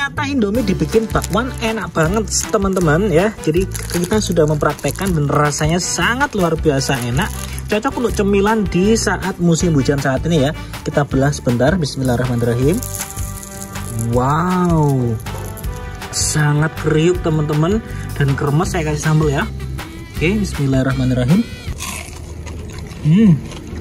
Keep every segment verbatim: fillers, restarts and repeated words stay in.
Ternyata Indomie dibikin bakwan enak banget teman-teman ya. Jadi kita sudah mempraktekkan dan rasanya sangat luar biasa enak. Cocok untuk cemilan di saat musim hujan saat ini ya. Kita belah sebentar. Bismillahirrahmanirrahim. Wow, sangat kriuk teman-teman dan kremes. Saya kasih sambal ya. Oke, bismillahirrahmanirrahim. Hmm.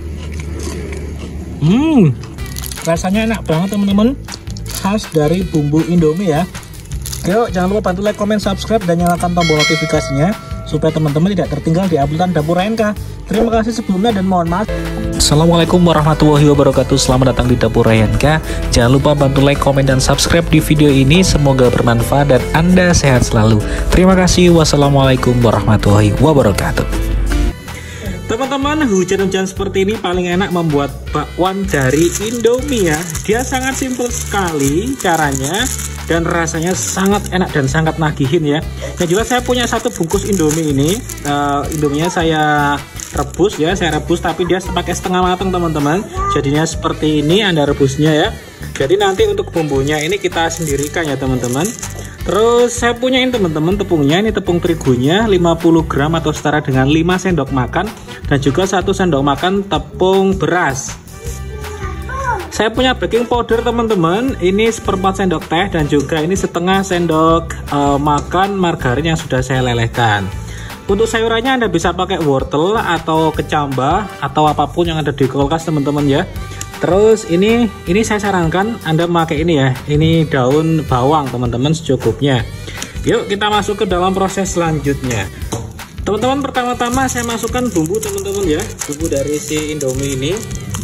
Hmm. Rasanya enak banget teman-teman. Khas dari bumbu Indomie ya. Yuk jangan lupa bantu like, comment, subscribe dan nyalakan tombol notifikasinya supaya teman-teman tidak tertinggal di uploadan Dapur R N K. Terima kasih sebelumnya dan mohon maaf. Assalamualaikum warahmatullahi wabarakatuh. Selamat datang di Dapur R N K. Jangan lupa bantu like, komen, dan subscribe di video ini. Semoga bermanfaat dan Anda sehat selalu. Terima kasih. Wassalamualaikum warahmatullahi wabarakatuh. Teman-teman, hujan-hujan seperti ini paling enak membuat bakwan dari Indomie ya. Dia sangat simpel sekali caranya dan rasanya sangat enak dan sangat nagihin ya. Yang jelas saya punya satu bungkus Indomie ini. uh, Indominya saya rebus ya, saya rebus tapi dia pakai setengah matang teman-teman. Jadinya seperti ini Anda rebusnya ya. Jadi nanti untuk bumbunya ini kita sendirikan ya teman-teman. Terus saya punyain teman-teman tepungnya, ini tepung terigunya lima puluh gram atau setara dengan lima sendok makan, dan juga satu sendok makan tepung beras. Saya punya baking powder teman-teman, ini seperempat sendok teh, dan juga ini setengah sendok uh, makan margarin yang sudah saya lelehkan. Untuk sayurannya Anda bisa pakai wortel atau kecambah atau apapun yang ada di kulkas teman-teman ya. Terus ini ini saya sarankan Anda memakai ini ya, ini daun bawang teman-teman secukupnya. Yuk kita masuk ke dalam proses selanjutnya. Teman-teman, pertama-tama saya masukkan bumbu teman-teman ya, bumbu dari si Indomie ini.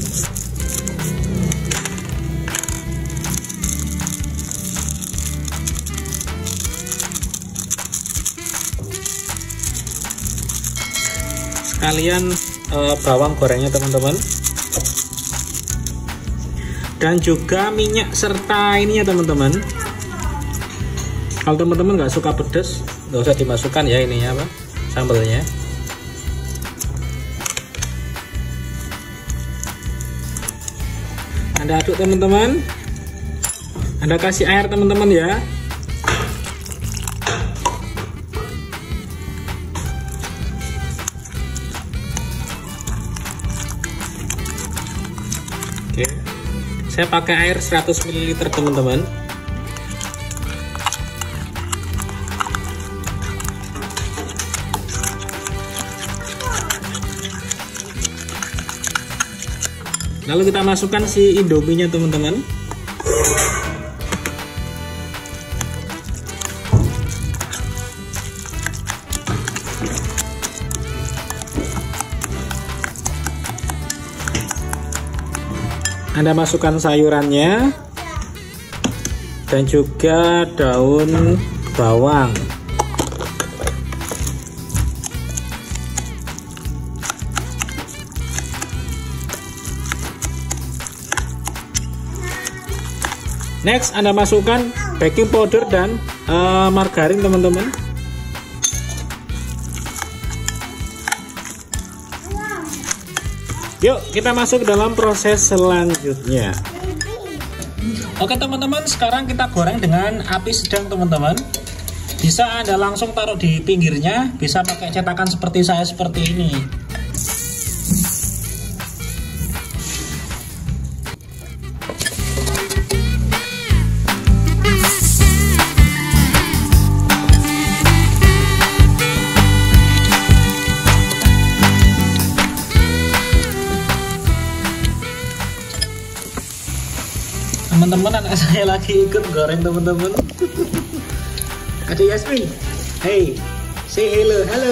Sekalian eh, bawang gorengnya teman-teman. Dan juga minyak serta ini ya teman-teman. Kalau teman-teman nggak suka pedas, nggak usah dimasukkan ya ininya apa sambalnya. Anda aduk teman-teman. Anda kasih air teman-teman ya. Oke. Saya pakai air seratus mililiter teman-teman. Lalu kita masukkan si Indominya teman-teman. Anda masukkan sayurannya dan juga daun bawang. Next Anda masukkan baking powder dan uh, margarin teman-teman. Yuk kita masuk dalam proses selanjutnya. Oke teman-teman, sekarang kita goreng dengan api sedang teman-teman. Bisa Anda langsung taruh di pinggirnya, bisa pakai cetakan seperti saya seperti ini. Teman-teman, anak saya lagi ikut goreng teman-teman. Ada Yasmin. Hey, say hello, halo.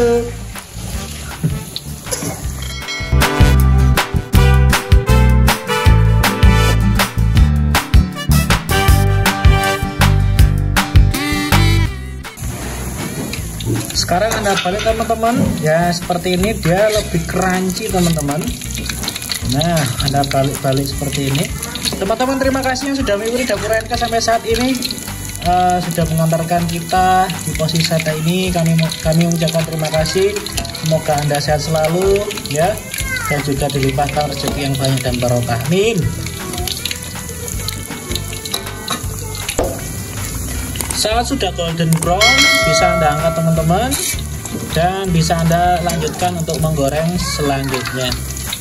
Sekarang Anda balik teman-teman. Ya seperti ini, dia lebih crunchy teman-teman. Nah, Anda balik-balik seperti ini. Teman-teman, terima kasih yang sudah mengikuti Dapur R N K sampai saat ini, uh, sudah mengantarkan kita di posisi wisata ini. Kami kami mengucapkan terima kasih. Semoga Anda sehat selalu ya, dan juga dilimpahkan rezeki yang banyak dan barokah. Amin. Saat sudah golden brown, bisa Anda angkat teman-teman, dan bisa Anda lanjutkan untuk menggoreng selanjutnya.